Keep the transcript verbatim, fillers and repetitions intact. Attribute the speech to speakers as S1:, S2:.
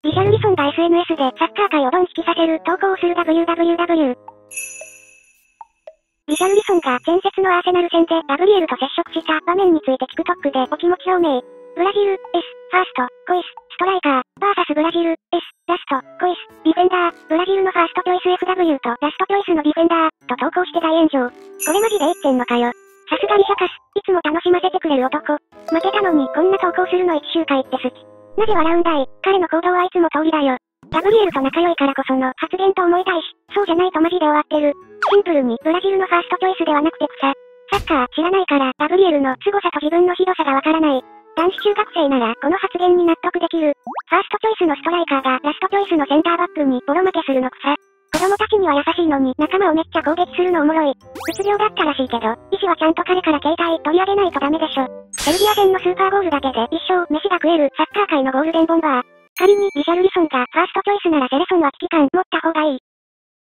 S1: リシャルリソンが エスエヌエス でサッカー界をドン引きさせる投稿をする ダブリューダブリューダブリュー。リシャルリソンが前節のアーセナル戦でガブリエルと接触した場面について TikTok でお気持ち表明。ブラジル、S、ファースト、コイス、ストライカー、バーサスブラジル、S、ラスト、コイス、ディフェンダー、ブラジルのファーストチョイス エフダブリュー とラストチョイスのディフェンダー、と投稿して大炎上。これマジで言ってんのかよ。さすがリシャカス、いつも楽しませてくれる男。負けたのにこんな投稿するの一周回って好き。なぜ笑うんだい、彼の行動はいつも通りだよ。ガブリエルと仲良いからこその発言と思いたいし、そうじゃないとマジで終わってる。シンプルにブラジルのファーストチョイスではなくて草。サッカー知らないからガブリエルの凄さと自分のひどさがわからない。男子中学生ならこの発言に納得できる。ファーストチョイスのストライカーがラストチョイスのセンターバックにボロ負けするの草。子供たちには優しいのに仲間をめっちゃ攻撃するのおもろい。うつ病だったらしいけど、医師はちゃんと彼から携帯取り上げないとダメでしょ。セルビア戦のスーパーゴールだけで一生飯が食えるサッカー界のゴールデンボンバー。仮にリシャルリソンがファーストチョイスならセレソンは危機感持った方がいい。